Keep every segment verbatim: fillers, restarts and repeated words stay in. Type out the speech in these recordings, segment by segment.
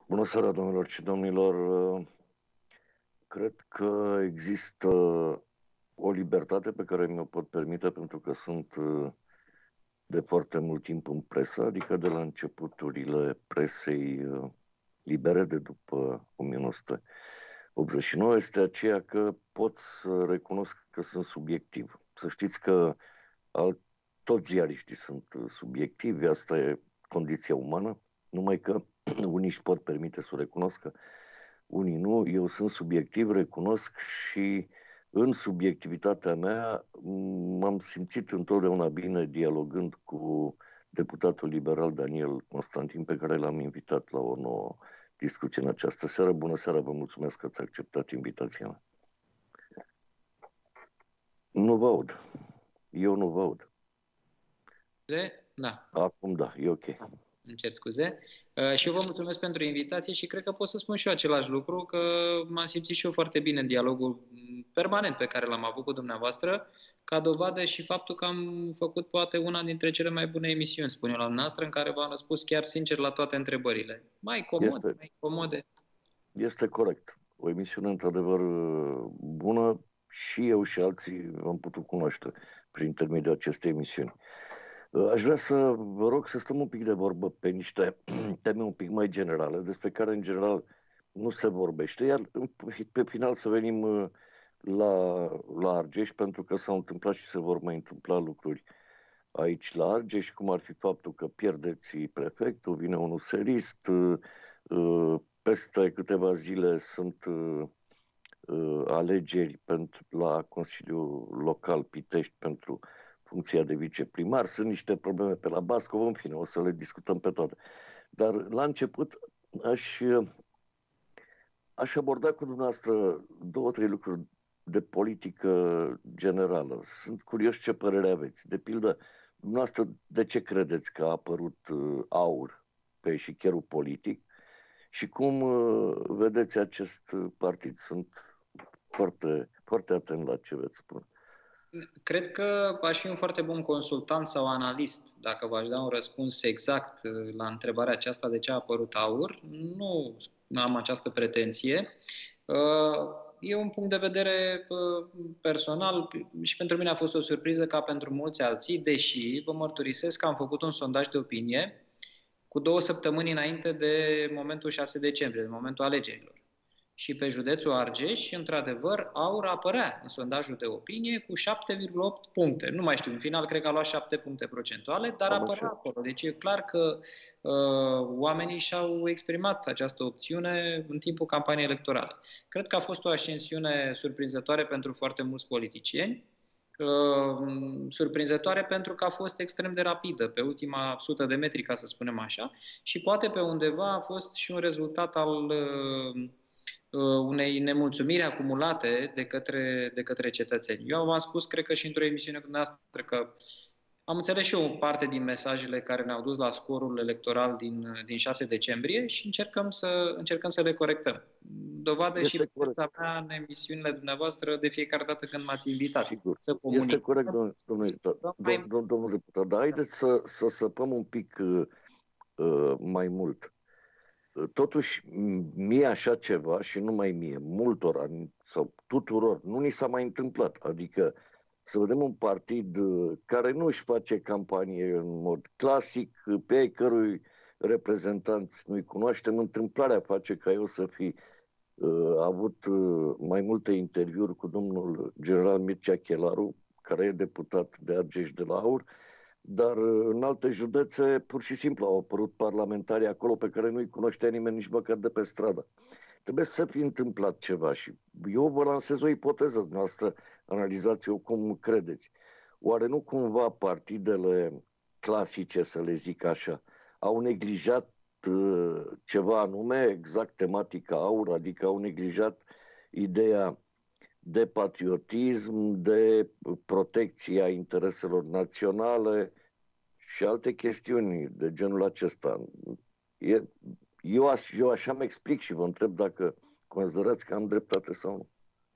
Bună seara, domnilor și domnilor. Cred că există o libertate pe care mi-o pot permite pentru că sunt de foarte mult timp în presă, adică de la începuturile presei libere de după o mie nouă sute optzeci și nouă, este aceea că pot să recunosc că sunt subiectiv. Să știți că al, toți ziariștii sunt subiectivi, asta e condiția umană, numai că unii își pot permite să o recunoscă, unii nu. Eu sunt subiectiv, recunosc, și în subiectivitatea mea m-am simțit întotdeauna bine dialogând cu deputatul liberal Daniel Constantin, pe care l-am invitat la o nouă discuție în această seară. Bună seara, vă mulțumesc că ați acceptat invitația mea. Nu vă aud. Eu nu vă aud. Da. Acum da, e ok. Îmi cer scuze. Și eu vă mulțumesc pentru invitație și cred că pot să spun și eu același lucru, că m-am simțit și eu foarte bine în dialogul permanent pe care l-am avut cu dumneavoastră, ca dovadă și faptul că am făcut poate una dintre cele mai bune emisiuni, spun eu, la dumneavoastră, în care v-am răspuns chiar sincer la toate întrebările. Mai comode, este, mai comode. Este corect. O emisiune într-adevăr bună, și eu și alții am putut cunoaște prin intermediul acestei emisiuni. Aș vrea să vă rog să stăm un pic de vorbă pe niște teme un pic mai generale, despre care în general nu se vorbește, iar pe final să venim la, la Argeș, pentru că s-au întâmplat și se vor mai întâmpla lucruri aici la Argeș, cum ar fi faptul că pierdeți prefectul, vine unul serist, peste câteva zile sunt alegeri pentru, la Consiliul Local Pitești pentru funcția de viceprimar, sunt niște probleme pe la Bascov, în fine, o să le discutăm pe toate. Dar la început aș, aș aborda cu dumneavoastră două, trei lucruri de politică generală. Sunt curios ce părere aveți. De pildă, dumneavoastră, de ce credeți că a apărut AUR pe eșichierul politic și cum vedeți acest partid? Sunt foarte, foarte atent la ce veți spune. Cred că aș fi un foarte bun consultant sau analist dacă v-aș da un răspuns exact la întrebarea aceasta de ce a apărut AUR. Nu am această pretenție. E un punct de vedere personal și pentru mine a fost o surpriză ca pentru mulți alții, deși vă mărturisesc că am făcut un sondaj de opinie cu două săptămâni înainte de momentul șase decembrie, de momentul alegerilor. Și pe județul Argeș, într-adevăr, AUR apărea în sondajul de opinie cu șapte virgulă opt puncte. Nu mai știu, în final cred că a luat șapte puncte procentuale, dar Am apărea așa. acolo. Deci e clar că uh, oamenii și-au exprimat această opțiune în timpul campaniei electorale. Cred că a fost o ascensiune surprinzătoare pentru foarte mulți politicieni, uh, surprinzătoare pentru că a fost extrem de rapidă, pe ultima sută de metri, ca să spunem așa, și poate pe undeva a fost și un rezultat al uh, unei nemulțumiri acumulate de către, de către cetățeni. Eu v-am spus, cred că și într-o emisiune cu dumneavoastră, că am înțeles și eu o parte din mesajele care ne-au dus la scorul electoral din, din șase decembrie și încercăm să, încercăm să le corectăm. Dovadă este și prezența mea în emisiunile dumneavoastră de fiecare dată când m-ați invitat. Sigur. Să comunic. Este corect, domnule, domnule, domnule deputat, dar haideți să, să săpăm un pic uh, mai mult. Totuși, mie așa ceva, și nu mai mie, multora sau tuturor, nu ni s-a mai întâmplat. Adică să vedem un partid care nu își face campanie în mod clasic, pe ai cărui reprezentanți nu-i cunoaștem. Întâmplarea face ca eu să fi uh, avut uh, mai multe interviuri cu domnul general Mircea Chelaru, care e deputat de Argeș de la AUR, dar în alte județe pur și simplu au apărut parlamentari acolo pe care nu-i cunoștea nimeni nici măcar de pe stradă. Trebuie să fi întâmplat ceva și eu vă lansez o ipoteză noastră, analizați-o cum credeți. Oare nu cumva partidele clasice, să le zic așa, au neglijat uh, ceva anume, exact tematica AUR, adică au neglijat ideea de patriotism, de protecția intereselor naționale și alte chestiuni de genul acesta. E, eu, eu așa mă explic și vă întreb dacă considerați că am dreptate sau nu.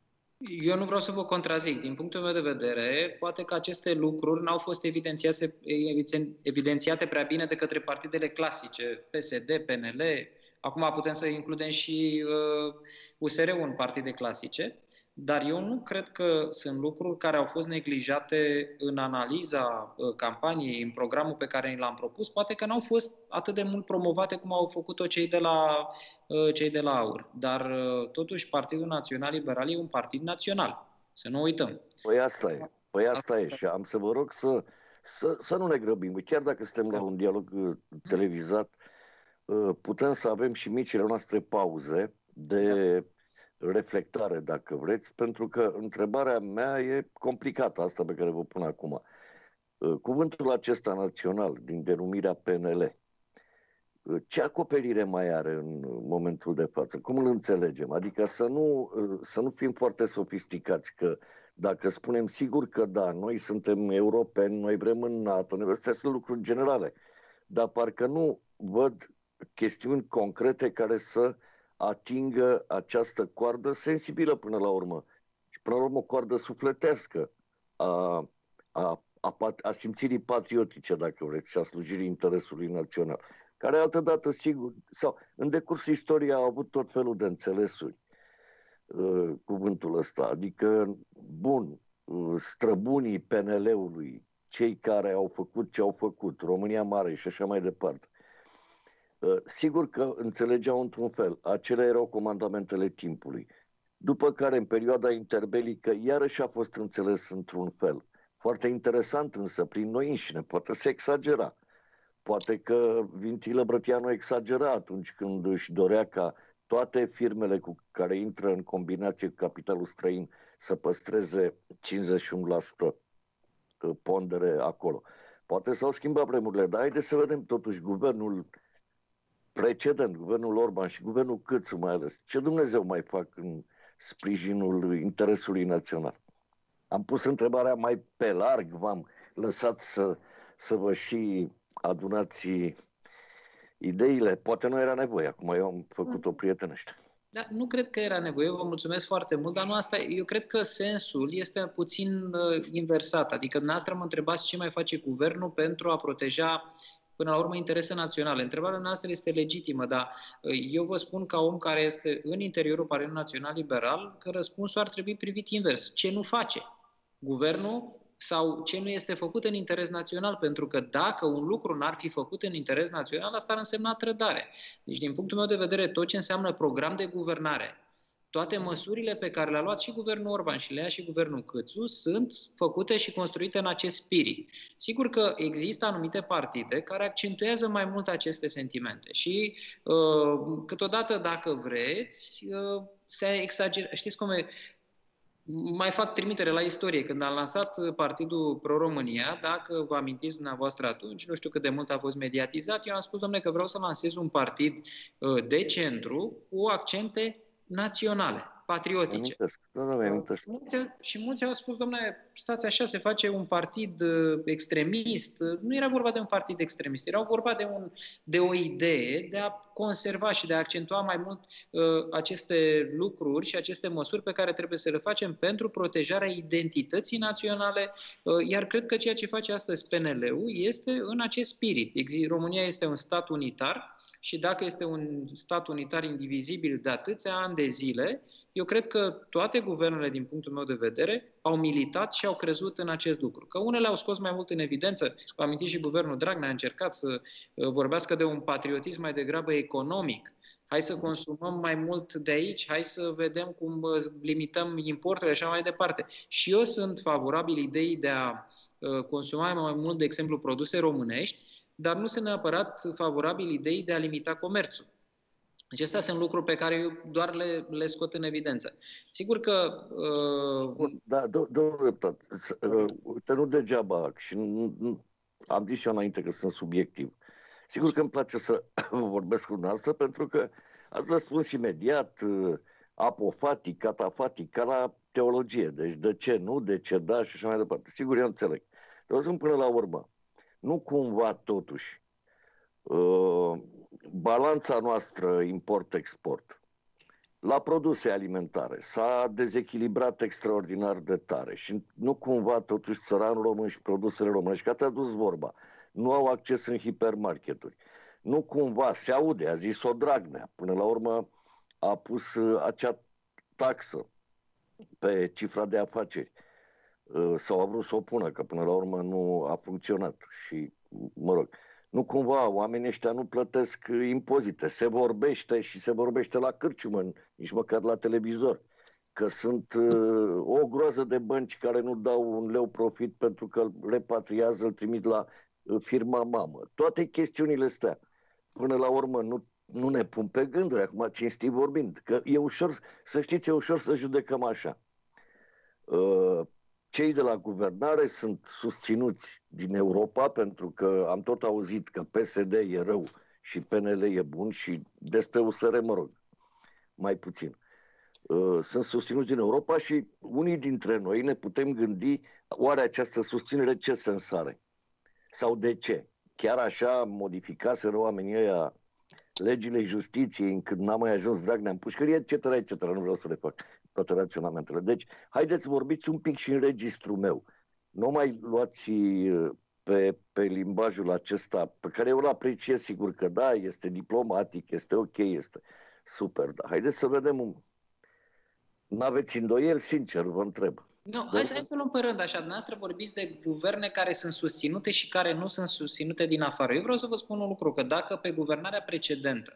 Eu nu vreau să vă contrazic. Din punctul meu de vedere, poate că aceste lucruri n-au fost evidențiate, evidențiate prea bine de către partidele clasice, P S D, P N L, Acum putem să includem și uh, U S R-ul în partide clasice, dar eu nu cred că sunt lucruri care au fost neglijate în analiza uh, campaniei, în programul pe care ni l-am propus. Poate că n-au fost atât de mult promovate cum au făcut-o cei de la, uh, cei de la AUR. Dar uh, totuși Partidul Național Liberal e un partid național. Să nu uităm. Păi asta e. Păi asta e. Și am să vă rog să, să, să nu ne grăbim. Chiar dacă suntem la un dialog uh, televizat, uh, putem să avem și micile noastre pauze de reflectare, dacă vreți, pentru că întrebarea mea e complicată, asta pe care vă pun acum. Uh, cuvântul acesta național, din denumirea P N L, uh, ce acoperire mai are în momentul de față? Cum îl înțelegem? Adică să nu, uh, să nu fim foarte sofisticați, că dacă spunem sigur că da, noi suntem europeni, noi vrem în NATO, astea sunt lucruri generale, dar parcă nu văd chestiuni concrete care să atingă această coardă sensibilă până la urmă. Și până la urmă o coardă sufletească a, a, a, a simțirii patriotice, dacă vreți, și a slujirii interesului național, care altădată, sigur, sau în decursul istoriei au avut tot felul de înțelesuri. Uh, cuvântul ăsta. Adică, bun, uh, străbunii P N L-ului, cei care au făcut ce au făcut, România Mare și așa mai departe, uh, sigur că înțelegeau într-un fel. Acelea erau comandamentele timpului. După care, în perioada interbelică, iarăși a fost înțeles într-un fel. Foarte interesant însă, prin noi înșine, poate se exagera. Poate că Vintilă Brătianu exagera atunci când își dorea ca toate firmele cu care intră în combinație cu capitalul străin să păstreze cincizeci și unu la sută pondere acolo. Poate s-au schimbat vremurile, dar haideți să vedem totuși guvernul precedent, guvernul Orban și guvernul Câțu mai ales. Ce Dumnezeu mai fac în sprijinul interesului național? Am pus întrebarea mai pe larg, v-am lăsat să, să vă și adunați ideile. Poate nu era nevoie, acum eu am făcut-o prietenește. Da, nu cred că era nevoie, vă mulțumesc foarte mult, dar nu asta, eu cred că sensul este puțin uh, inversat. Adică dumneavoastră mă întrebați ce mai face guvernul pentru a proteja până la urmă interese naționale. Întrebarea noastră este legitimă, dar uh, eu vă spun ca om care este în interiorul Partidului Național Liberal că răspunsul ar trebui privit invers. Ce nu face guvernul sau ce nu este făcut în interes național, pentru că dacă un lucru n-ar fi făcut în interes național, asta ar însemna trădare. Deci, din punctul meu de vedere, tot ce înseamnă program de guvernare, toate măsurile pe care le-a luat și guvernul Orban și le ia și guvernul Câțu sunt făcute și construite în acest spirit. Sigur că există anumite partide care accentuează mai mult aceste sentimente și uh, câteodată, dacă vreți, uh, se exagerează. Știți cum e? Mai fac trimitere la istorie. Când am lansat Partidul Pro-România, dacă vă amintiți dumneavoastră atunci, nu știu cât de mult a fost mediatizat, eu am spus, domnule, că vreau să lansez un partid de centru cu accente naționale, patriotice. Da, da, amintesc. Și, mulți, și mulți au spus, domnule, stați așa, se face un partid extremist. Nu era vorba de un partid extremist, era vorba de, un, de o idee de a conserva și de a accentua mai mult uh, aceste lucruri și aceste măsuri pe care trebuie să le facem pentru protejarea identității naționale, uh, iar cred că ceea ce face astăzi P N L-ul este în acest spirit. România este un stat unitar și dacă este un stat unitar indivizibil de atâția ani de zile, eu cred că toate guvernele, din punctul meu de vedere, au militat și au crezut în acest lucru. Că unele au scos mai mult în evidență, vă amintiți și guvernul Dragnea a încercat să vorbească de un patriotism mai degrabă economic. Hai să consumăm mai mult de aici, hai să vedem cum limităm importurile și așa mai departe. Și eu sunt favorabil ideii de a consuma mai mult, de exemplu, produse românești, dar nu sunt neapărat favorabil ideii de a limita comerțul. Deci astea sunt lucruri pe care eu doar le, le scot în evidență. Sigur că... Uh... Bun, da, domnul deputat, uite, nu degeaba, și nu, nu, am zis și eu înainte că sunt subiectiv. Sigur că îmi place să vorbesc cu dumneavoastră, pentru că ați răspuns imediat, apofatic, catafatic, ca la teologie. Deci de ce nu, de ce da și așa mai departe. Sigur, eu înțeleg. Dar sunt până la urmă. Nu cumva, totuși, uh, balanța noastră import-export la produse alimentare s-a dezechilibrat extraordinar de tare și nu cumva totuși țăranul român și produsele românești, că te-a dus vorba, nu au acces în hipermarketuri, Nu cumva se aude, a zis-o Dragnea. Până la urmă a pus uh, acea taxă pe cifra de afaceri. Uh, sau a vrut să o pună, că până la urmă nu a funcționat. Și, mă rog, nu cumva oamenii ăștia nu plătesc impozite. Se vorbește și se vorbește la cârciumă, nici măcar la televizor, că sunt uh, o groază de bănci care nu dau un leu profit pentru că îl repatriază, îl trimit la uh, firma mamă. Toate chestiunile astea, până la urmă, nu, nu ne pun pe gânduri, acum cinstit vorbind, că e ușor, să știți, e ușor să judecăm așa. Uh, Cei de la guvernare sunt susținuți din Europa, pentru că am tot auzit că P S D e rău și P N L e bun și despre U S R, mă rog, mai puțin. Sunt susținuți din Europa și unii dintre noi ne putem gândi, oare această susținere ce sens are? Sau de ce? Chiar așa modificaseră oamenii ăia legile justiției încât n-a mai ajuns Dragnea în pușcărie, et cetera, et cetera. Nu vreau să le fac toate raționamentele. Deci, haideți vorbiți un pic și în registrul meu. Nu mai luați pe, pe limbajul acesta, pe care eu îl apreciez, sigur că da, este diplomatic, este ok, este super, dar haideți să vedem un... N-aveți îndoieli, sincer, vă întreb. Nu, hai, hai să luăm pe rând așa. Dumneavoastră vorbiți de guverne care sunt susținute și care nu sunt susținute din afară. Eu vreau să vă spun un lucru, că dacă pe guvernarea precedentă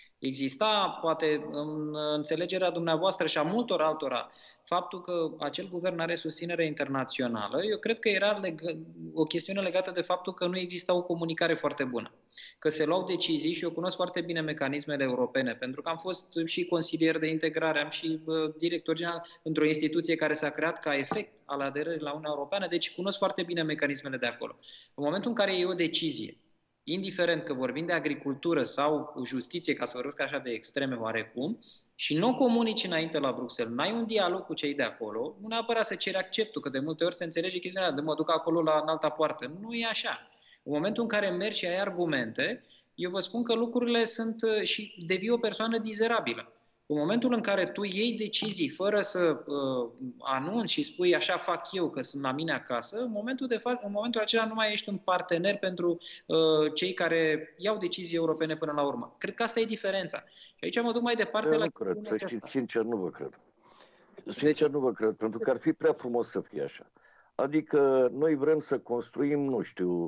exista, poate în înțelegerea dumneavoastră și a multor altora, faptul că acel guvern are susținere internațională, eu cred că era leg- o chestiune legată de faptul că nu exista o comunicare foarte bună. Că se luau decizii și eu cunosc foarte bine mecanismele europene, pentru că am fost și consilier de integrare, am și uh, director general într-o instituție care s-a creat ca efect al aderării la Uniunea Europeană, deci cunosc foarte bine mecanismele de acolo. În momentul în care e o decizie, indiferent că vorbim de agricultură sau justiție, ca să vorbesc așa de extreme oarecum, și nu comunici înainte la Bruxelles, n-ai un dialog cu cei de acolo, nu neapărat să ceri acceptul, că de multe ori se înțelege chestiunea de mă duc acolo la înalta poartă. Nu e așa. În momentul în care mergi și ai argumente, eu vă spun că lucrurile sunt și devii o persoană dizerabilă. În momentul în care tu iei decizii fără să uh, anunți și spui așa fac eu că sunt la mine acasă, în momentul, de fapt, în momentul acela nu mai ești un partener pentru uh, cei care iau decizii europene până la urmă. Cred că asta e diferența. Și aici mă duc mai departe eu la... Nu cred, să știți, sincer nu vă cred. Sincer nu vă cred, pentru că ar fi prea frumos să fie așa. Adică noi vrem să construim, nu știu,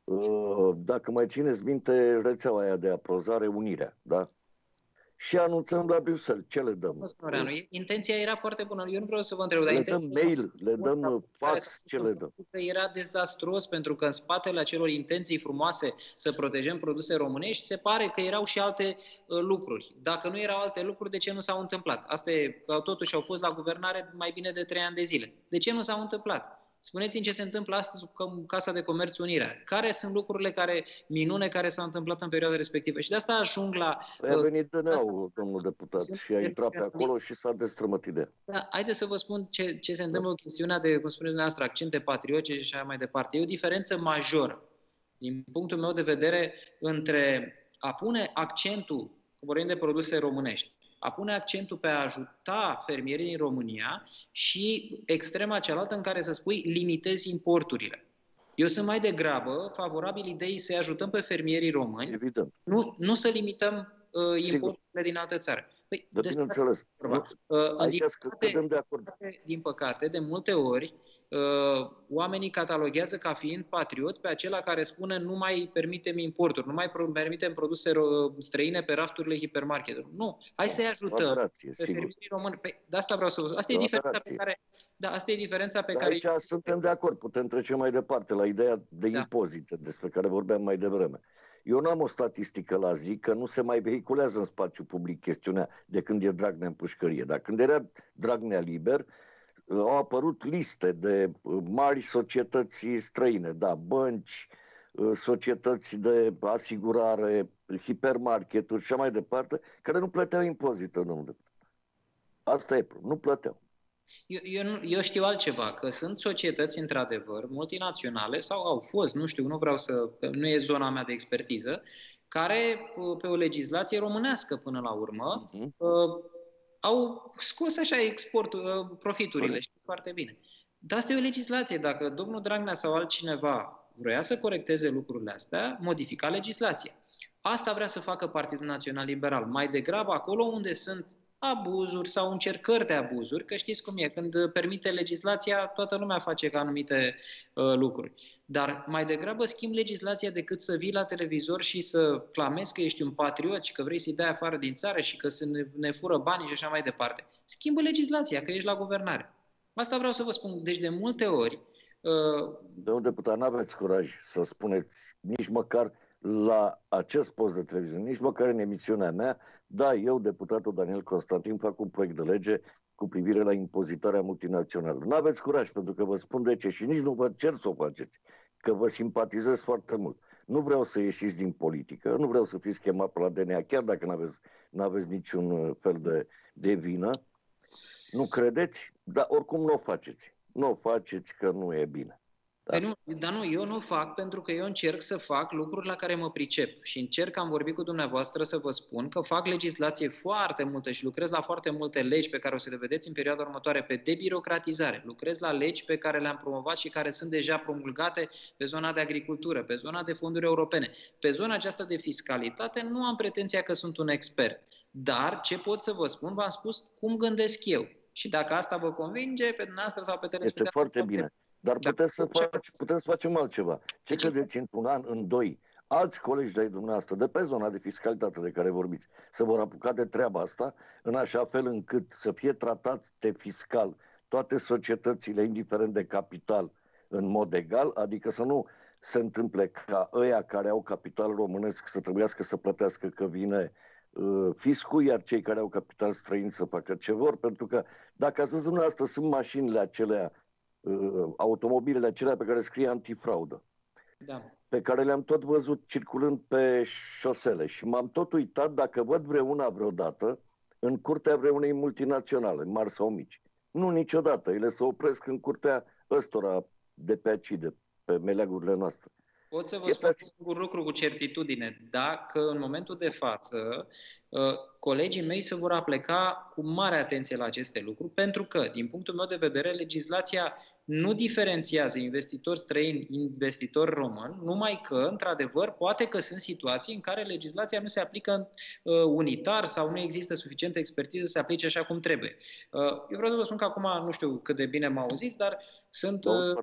uh, dacă mai țineți minte, rețeaua aia de aprozare, Unirea, da? Și anunțăm la Bruxelles. Ce le dăm? Intenția era foarte bună. Eu nu vreau să vă întreb. Le dăm mail, le dăm fax, ce le dăm? Era dezastruos pentru că în spatele acelor intenții frumoase să protejăm produse românești se pare că erau și alte uh, lucruri. Dacă nu erau alte lucruri, de ce nu s-au întâmplat? Asta e că totuși au fost la guvernare mai bine de trei ani de zile. De ce nu s-au întâmplat? Spuneți-mi ce se întâmplă astăzi cu Casa de Comerț Unirea. Care sunt lucrurile care, minune care s-au întâmplat în perioada respectivă? Și de asta ajung la... Păi a venit D N A-ul, domnul deputat, și a intrat pe acolo și s-a destrămăt ideea. Da, haideți să vă spun ce, ce se întâmplă cu chestiunea de, cum spuneți dumneavoastră, accente patriotice și așa mai departe. E o diferență majoră, din punctul meu de vedere, între a pune accentul, vorbim de produse românești, a pune accentul pe a ajuta fermierii din România și extrema cealaltă în care să spui limitezi importurile. Eu sunt mai degrabă favorabil ideii să-i ajutăm pe fermierii români, Evident. Nu, nu să limităm uh, importurile Sigur. din altă țară. Păi, de bineînțeles. Uh, din, păcate, de acord. din păcate, de multe ori, uh, oamenii cataloghează ca fiind patriot pe acela care spune nu mai permitem importuri, nu mai permitem produse străine pe rafturile hipermarketelor. Nu, hai să-i ajutăm operație, pe fermierii români. Păi, de asta vreau să vă spun. Asta e diferența pe care... Da, asta e diferența pe Dar care... Aici suntem de acord, putem trece mai departe la ideea de da. impozite, despre care vorbeam mai devreme. Eu n-am o statistică la zi, că nu se mai vehiculează în spațiu public chestiunea de când e Dragnea în pușcărie. Dar când era Dragnea liber, au apărut liste de mari societăți străine, da, bănci, societăți de asigurare, hipermarketuri și așa mai departe, care nu plăteau impozite, domnule. Asta e, nu plăteau. Eu, eu, eu știu altceva, că sunt societăți, într-adevăr, multinaționale, sau au fost, nu știu, nu vreau să, nu e zona mea de expertiză, care, pe o legislație românească până la urmă, uh-huh. uh, au scos așa exportul, uh, profiturile, știți foarte bine. Dar asta e o legislație. Dacă domnul Dragnea sau altcineva vrea să corecteze lucrurile astea, modifica legislația. Asta vrea să facă Partidul Național Liberal. Mai degrabă acolo unde sunt abuzuri sau încercări de abuzuri, că știți cum e, când permite legislația, toată lumea face ca anumite uh, lucruri. Dar mai degrabă schimb legislația decât să vii la televizor și să clamezi că ești un patriot și că vrei să-i dai afară din țară și că să ne, ne fură banii și așa mai departe. Schimbă legislația, că ești la guvernare. Asta vreau să vă spun. Deci de multe ori... Uh... Domnul deputat, n-aveți curaj să spuneți nici măcar la acest post de televiziune, nici măcar în emisiunea mea, da, eu, deputatul Daniel Constantin, fac un proiect de lege cu privire la impozitarea multinațională. Nu aveți curaj, pentru că vă spun de ce și nici nu vă cer să o faceți, că vă simpatizez foarte mult. Nu vreau să ieșiți din politică, nu vreau să fiți chemat pe la D N A, chiar dacă n-aveți, n-aveți niciun fel de, de vină. Nu credeți? Dar oricum nu o faceți. Nu o faceți că nu e bine. Păi nu, dar nu, eu nu fac pentru că eu încerc să fac lucruri la care mă pricep și încerc, am vorbit cu dumneavoastră, să vă spun că fac legislație foarte multă și lucrez la foarte multe legi pe care o să le vedeți în perioada următoare pe debirocratizare. Lucrez la legi pe care le-am promovat și care sunt deja promulgate pe zona de agricultură, pe zona de fonduri europene. Pe zona aceasta de fiscalitate nu am pretenția că sunt un expert, dar ce pot să vă spun, v-am spus cum gândesc eu. Și dacă asta vă convinge pe dumneavoastră sau pe telespectatori... Este foarte bine. Dar putem să, faci, putem să facem altceva. Ce credeți într-un an, în doi, alți colegi de-ai dumneavoastră, de pe zona de fiscalitate de care vorbiți, să vor apuca de treaba asta, în așa fel încât să fie tratate fiscal toate societățile, indiferent de capital, în mod egal, adică să nu se întâmple ca ăia care au capital românesc să trebuiască să plătească că vine uh, fiscul, iar cei care au capital străin să facă ce vor, pentru că dacă ați văzut dumneavoastră, sunt mașinile acelea, automobilele acelea pe care scrie antifraudă, da, pe care le-am tot văzut circulând pe șosele și m-am tot uitat dacă văd vreuna vreodată în curtea vreunei multinaționale, mari sau mici. Nu niciodată. Ele se opresc în curtea ăstora de pe aici, de pe meleagurile noastre. Pot să vă spun un lucru cu certitudine, dacă în momentul de față colegii mei se vor apleca cu mare atenție la aceste lucruri, pentru că, din punctul meu de vedere, legislația nu diferențiază investitori străini, investitori români, numai că, într-adevăr, poate că sunt situații în care legislația nu se aplică unitar sau nu există suficientă expertiză să se aplice așa cum trebuie. Eu vreau să vă spun că acum, nu știu cât de bine mă auziți, dar sunt...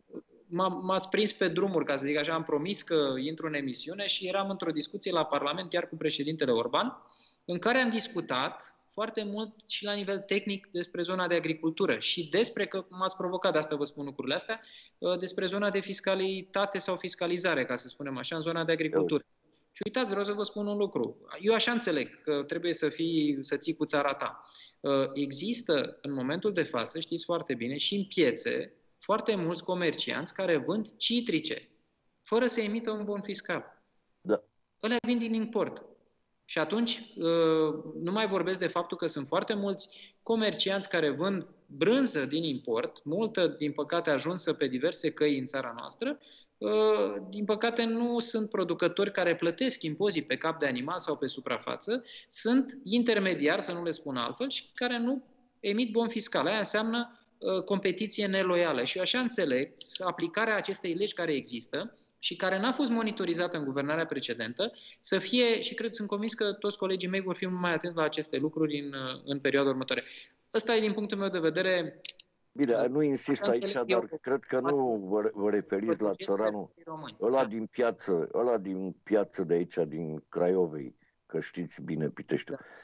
M-ați prins pe drumuri, ca să zic așa, am promis că intru în emisiune și eram într-o discuție la Parlament chiar cu președintele Orban, în care am discutat foarte mult și la nivel tehnic despre zona de agricultură și despre, că m-ați provocat, de asta vă spun lucrurile astea, despre zona de fiscalitate sau fiscalizare, ca să spunem așa, în zona de agricultură. Și uitați, vreau să vă spun un lucru. Eu așa înțeleg că trebuie să fii, să ții cu țara ta. Există, în momentul de față, știți foarte bine, și în piețe, foarte mulți comercianți care vând citrice, fără să emită un bon fiscal. Da. Ălea vin din import. Și atunci nu mai vorbesc de faptul că sunt foarte mulți comercianți care vând brânză din import, multă, din păcate, ajunsă pe diverse căi în țara noastră. Din păcate, nu sunt producători care plătesc impozit pe cap de animal sau pe suprafață, sunt intermediari, să nu le spun altfel, și care nu emit bon fiscal. Aia înseamnă competiție neloială. Și eu așa înțeleg aplicarea acestei legi care există și care n-a fost monitorizată în guvernarea precedentă, să fie, și cred, sunt convins că toți colegii mei vor fi mai atenți la aceste lucruri în, în perioada următoare. Ăsta e, din punctul meu de vedere... Bine, nu insist aici, dar eu, cred că nu vă, vă referiți la țăranul ăla da. din piață, ăla din piață de aici, din Craiovei, că știți bine Piteștiul. Da.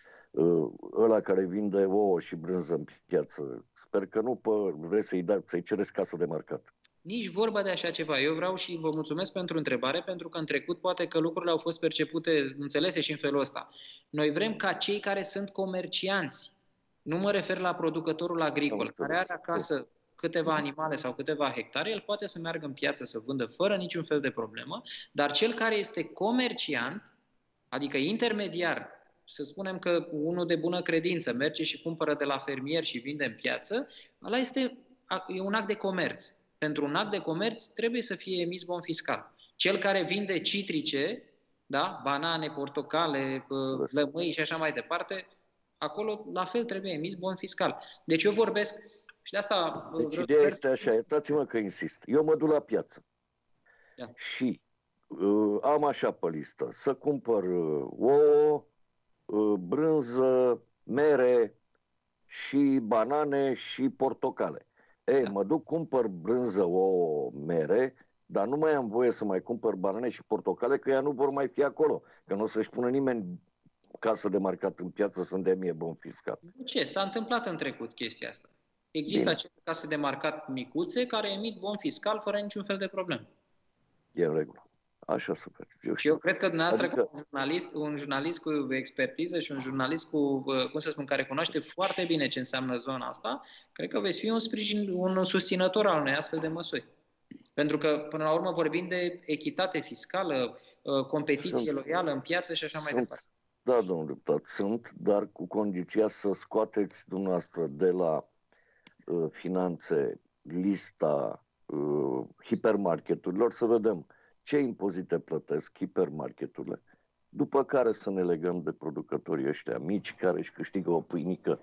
Ăla care vinde ouă și brânză în piață. Sper că nu pă, vreți să-i, da, să-i cereți casă de marcat. Nici vorba de așa ceva. Eu vreau și vă mulțumesc pentru întrebare, pentru că în trecut poate că lucrurile au fost percepute, înțelese și în felul ăsta. Noi vrem ca cei care sunt comercianți, nu mă refer la producătorul agricol, care are acasă câteva animale sau câteva hectare, el poate să meargă în piață să vândă fără niciun fel de problemă, dar cel care este comerciant, adică intermediar, să spunem că unul de bună credință merge și cumpără de la fermier și vinde în piață, ăla este e un act de comerț. Pentru un act de comerț trebuie să fie emis bon fiscal. Cel care vinde citrice, da, banane, portocale, lămâi și așa mai departe, acolo la fel trebuie emis bon fiscal. Deci eu vorbesc și de asta... Deci ideea este așa, iertați-mă că insist. Eu mă duc la piață da. și uh, am așa pe listă, să cumpăr uh, ouă, uh, brânză, mere și banane și portocale. Ei, Da. mă duc, cumpăr brânză, ouă, mere, dar nu mai am voie să mai cumpăr banane și portocale, că ea nu vor mai fi acolo, că nu o să-și pună nimeni casă de marcat în piață să-mi dea mie bon fiscal. De ce? S-a întâmplat în trecut chestia asta. Există Bine, acele case de marcat micuțe care emit bon fiscal fără niciun fel de problemă. e în regulă. Așa să faci. Eu Și eu știu. cred că dumneavoastră, Adică... ca un jurnalist, un jurnalist cu expertiză și un jurnalist cu, cum să spun, care cunoaște foarte bine ce înseamnă zona asta, cred că veți fi un sprijin, un susținător al unei astfel de măsuri. Pentru că, până la urmă, vorbim de echitate fiscală, competiție sunt, loială în piață și așa sunt, mai departe. Da, domnul deputat, sunt, dar cu condiția să scoateți dumneavoastră de la uh, finanțe lista uh, hipermarketurilor, să vedem ce impozite plătesc hipermarketurile, după care să ne legăm de producătorii ăștia mici care își câștigă o pâinică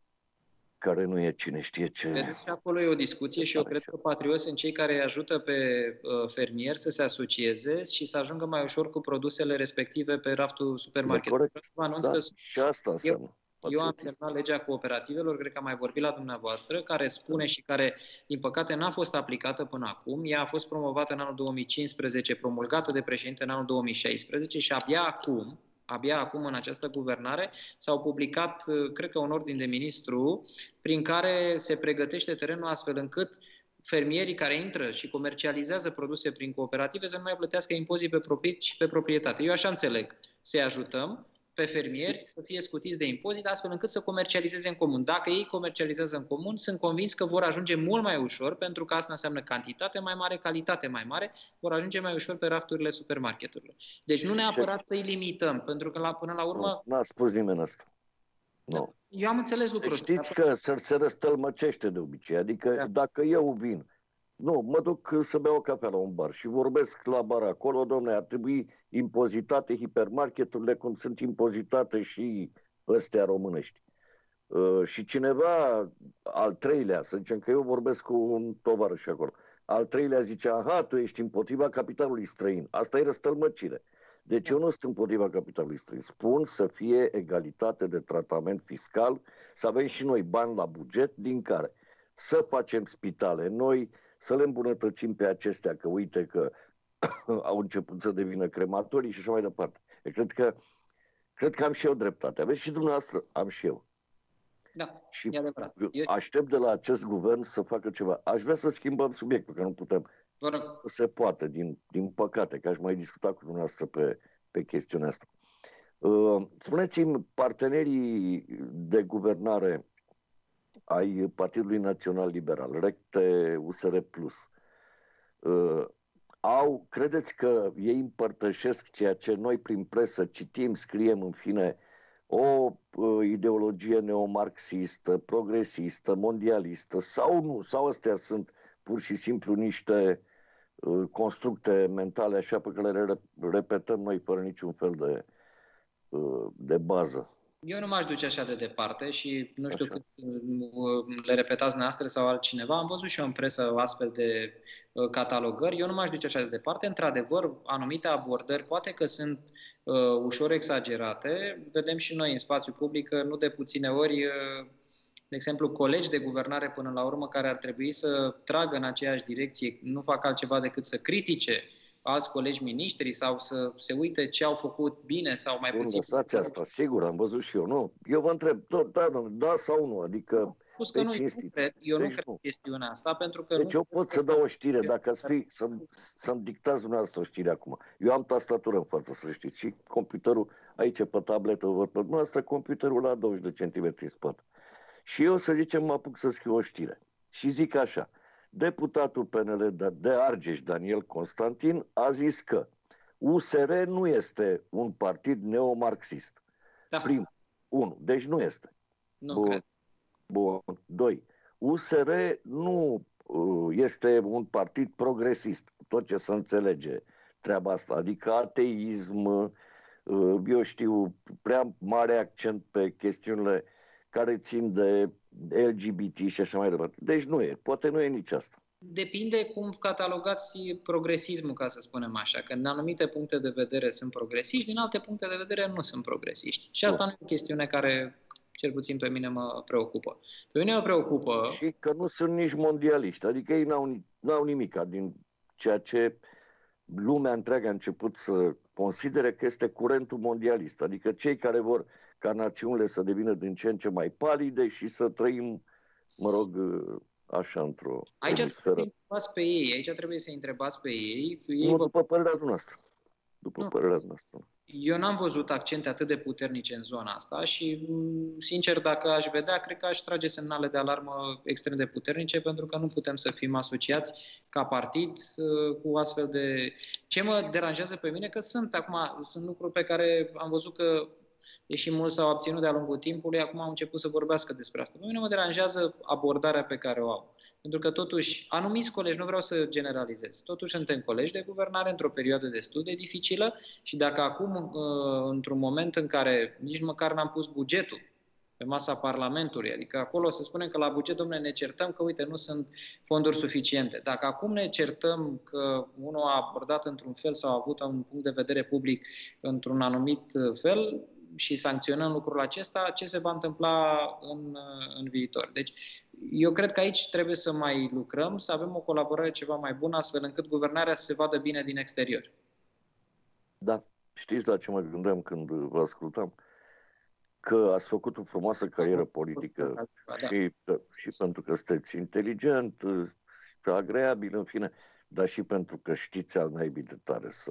care nu e cine știe ce. Cred că și acolo e o discuție și eu cred că patrioți sunt cei care ajută pe uh, fermieri să se asocieze și să ajungă mai ușor cu produsele respective pe raftul supermarketului. Vă anunț da, că și asta înseamnă. Eu, eu am semnat legea cooperativelor, cred că am mai vorbit la dumneavoastră, care spune și care, din păcate, n-a fost aplicată până acum. Ea a fost promovată în anul două mii cincisprezece, promulgată de președinte în anul două mii șaisprezece și abia acum, abia acum în această guvernare, s-au publicat, cred că un ordin de ministru, prin care se pregătește terenul astfel încât fermierii care intră și comercializează produse prin cooperative să nu mai plătească impozit pe profit și pe proprietate. Eu așa înțeleg. Să-i ajutăm pe fermieri să fie scutiți de impozit, astfel încât să comercializeze în comun. Dacă ei comercializează în comun, sunt convins că vor ajunge mult mai ușor, pentru că asta înseamnă cantitate mai mare, calitate mai mare, vor ajunge mai ușor pe rafturile supermarketurilor. Deci nu neapărat să-i limităm, pentru că la, până la urmă... Nu, n-a spus nimeni asta. Nu. Eu am înțeles lucrul ăsta. Știți că se, se răstălmăcește de obicei. Adică da. Dacă eu vin, nu, mă duc să beau o cafea la un bar și vorbesc la bar acolo, domnule, ar trebui impozitate hipermarketurile cum sunt impozitate și ăstea românești. Uh, și cineva, al treilea, să zicem că eu vorbesc cu un tovarăș acolo, al treilea zice, aha, tu ești împotriva capitalului străin. Asta e răstălmăcire. Deci eu nu sunt împotriva capitalului străin. Spun să fie egalitate de tratament fiscal, să avem și noi bani la buget din care să facem spitale noi, să le îmbunătățim pe acestea, că uite că au început să devină crematorii și așa mai departe. Eu cred că, cred că am și eu dreptate. Aveți și dumneavoastră, am și eu. Da, și e adevărat. Aștept de la acest guvern să facă ceva. Aș vrea să schimbăm subiectul, că nu putem. Nu se poate, din, din păcate, că aș mai discuta cu dumneavoastră pe, pe chestiunea asta. Uh, spuneți-mi, partenerii de guvernare ai Partidului Național Liberal, recte U S R Plus, uh, au, credeți că ei împărtășesc ceea ce noi prin presă citim, scriem, în fine, o uh, ideologie neomarxistă, progresistă, mondialistă, sau nu? Sau astea sunt pur și simplu niște uh, constructe mentale așa pe care le repetăm noi fără niciun fel de, uh, de bază? Eu nu m-aș duce așa de departe și nu știu așa. Cât le repetați dumneavoastră sau altcineva. Am văzut și eu în presă astfel de uh, catalogări. Eu nu m-aș duce așa de departe. Într-adevăr, anumite abordări poate că sunt uh, ușor exagerate. Vedem și noi în spațiu public că nu de puține ori, uh, de exemplu, colegi de guvernare până la urmă care ar trebui să tragă în aceeași direcție, nu fac altceva decât să critique alți colegi miniștri sau să se uite ce au făcut bine sau mai puțin. Lăsați asta, sigur, am văzut și eu. Nu, eu vă întreb, tot, da, da sau nu, adică spus că nu, eu nu cred, eu deci nu cred nu. chestiunea asta, pentru că... Deci nu eu pot să dau o știre, dacă ați fi, să-mi, să-mi dictați dumneavoastră o știre acum. Eu am tastatură în față, să știți, și computerul aici pe tabletă, văd pe dumneavoastră, computerul la douăzeci de centimetri în spate. Și eu, să zicem, mă apuc să scriu o știre. Și zic așa, deputatul P N L de Argeș, Daniel Constantin, a zis că U S R nu este un partid neomarxist. Da. Prim, unu, deci nu este. Nu Bun. cred. Bun. Doi, U S R nu uh, este un partid progresist, tot ce se înțelege treaba asta, adică ateism, uh, eu știu, prea mare accent pe chestiunile care țin de L G B T și așa mai departe. Deci nu e, poate nu e nici asta. Depinde cum catalogați progresismul, ca să spunem așa, că în anumite puncte de vedere sunt progresiști, din alte puncte de vedere nu sunt progresiști. Și asta nu e o chestiune care, cel puțin pe mine, mă preocupă. Pe mine mă preocupă... Și că nu sunt nici mondialiști, adică ei n-au, n-au nimica din ceea ce lumea întreagă a început să considere că este curentul mondialist, adică cei care vor ca națiunile să devină din ce în ce mai palide și să trăim, mă rog, așa, într-o Aici emisferă. trebuie să întrebați pe ei, aici trebuie să întrebați pe ei. ei nu, vă... după părerea noastră. După nu. părerea noastră. Eu n-am văzut accente atât de puternice în zona asta și, sincer, dacă aș vedea, cred că aș trage semnale de alarmă extrem de puternice, pentru că nu putem să fim asociați ca partid cu astfel de... Ce mă deranjează pe mine, că sunt acum, sunt lucruri pe care am văzut că, deși mulți s-au abținut de-a lungul timpului, acum au început să vorbească despre asta. Pe mine mă deranjează abordarea pe care o au. Pentru că totuși, anumiți colegi, nu vreau să generalizez, totuși suntem colegi de guvernare într-o perioadă destul de dificilă și dacă acum, într-un moment în care nici măcar n-am pus bugetul pe masa Parlamentului, adică acolo să spunem că la buget, domnule, ne certăm că, uite, nu sunt fonduri suficiente. Dacă acum ne certăm că unul a abordat într-un fel sau a avut un punct de vedere public într-un anumit fel, și sancționăm lucrul acesta, ce se va întâmpla în, în viitor. Deci, eu cred că aici trebuie să mai lucrăm, să avem o colaborare ceva mai bună, astfel încât guvernarea să se vadă bine din exterior. Da. Știți la ce mă gândeam când vă ascultam? Că ați făcut o frumoasă carieră politică și, și pentru că sunteți inteligent, agreabil, în fine, dar și pentru că știți al naibii de tare să...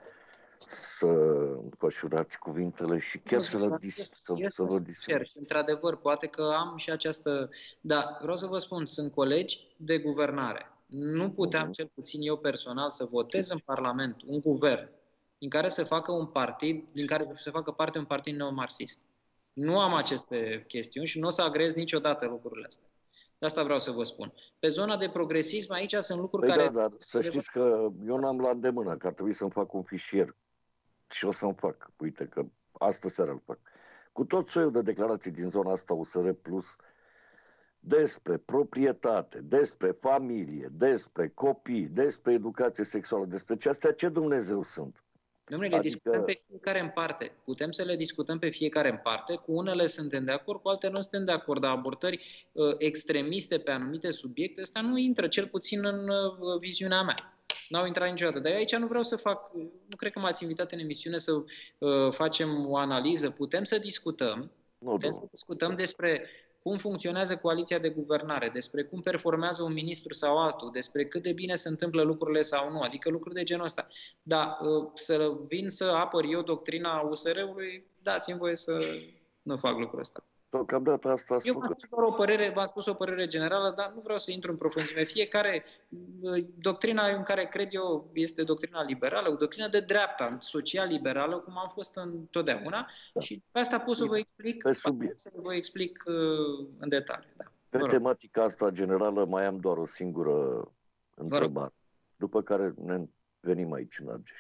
să înfășurați cuvintele și chiar să vă, dis- să, să vă discuți. Într-adevăr, poate că am și această... Dar vreau să vă spun, sunt colegi de guvernare. Nu puteam, uh-huh. cel puțin eu personal, să votez în Parlament un guvern din care se facă un partid, din care se facă parte un partid neomarxist. Nu am aceste chestiuni și nu o să agrez niciodată lucrurile astea. De asta vreau să vă spun. Pe zona de progresism, aici sunt lucruri păi care... Da, dar să știți că eu n-am la îndemână, că ar trebui să-mi fac un fișier. Și o să-mi fac. Uite că astă seară îl fac. Cu tot soiul de declarații din zona asta U S R Plus despre proprietate, despre familie, despre copii, despre educație sexuală, despre ce astea, ce Dumnezeu sunt? Dom'le, le adică... discutăm pe fiecare în parte. Putem să le discutăm pe fiecare în parte. Cu unele suntem de acord, cu altele nu suntem de acord. Dar abordări uh, extremiste pe anumite subiecte, ăsta nu intră, cel puțin în uh, viziunea mea. N-au intrat niciodată. Dar eu aici nu vreau să fac, nu cred că m-ați invitat în emisiune să uh, facem o analiză. Putem să discutăm, nu, putem nu. să discutăm despre cum funcționează coaliția de guvernare, despre cum performează un ministru sau altul, despre cât de bine se întâmplă lucrurile sau nu, adică lucruri de genul ăsta. Dar uh, să vin să apăr eu doctrina U S R-ului, dați-mi voie să nu fac lucrul ăsta. Deocamdată asta ați Eu făcut. v-am spus, doar o părere, v-am spus o părere generală, dar nu vreau să intru în profunzime. Fiecare, doctrina în care cred eu este doctrina liberală, o doctrină de dreapta, social-liberală, cum am fost întotdeauna, da. Și pe asta pot să vă explic, pe subiect. să vă explic uh, în detaliu. Da. Pe tematica asta generală mai am doar o singură întrebare, după care ne venim aici în Argeș.